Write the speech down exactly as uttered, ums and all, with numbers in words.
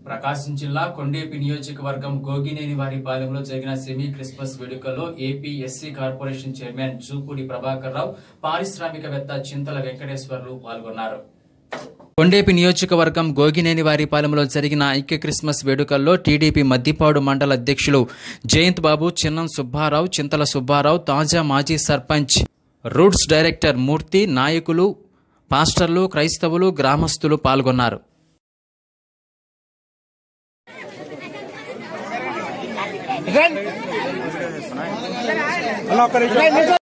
ప్రకాశం జిల్లా కొండేపి నియోజకవర్గం గోగినేనివారిపాలెంలో జరిగిన సెమీ క్రిస్మస్ వేడుకల్లో AP SC corporation chairman Jupudi Prabhakar Rao, పారిశ్రామికవేత్త చింతల వెంకటేశ్వర్లు పాల్గొన్నారు. కొండేపి నియోజకవర్గం గోగినేనివారిపాలెంలో జరిగిన ఐక్య క్రిస్మస్ వేడుకల్లో టీడీపీ మద్దిపాడు మండల అధ్యక్షులు జయంత్ బాబు, చిన్నం సుబ్బారావు, చింతల సుబ్బారావు, తాజా మాజీ సర్పంచ్, రూట్స్ డైరెక్టర్ మూర్తి, నాయకులు, పాస్టర్లు, క్రైస్తవులు, గ్రామస్తులు పాల్గొన్నారు.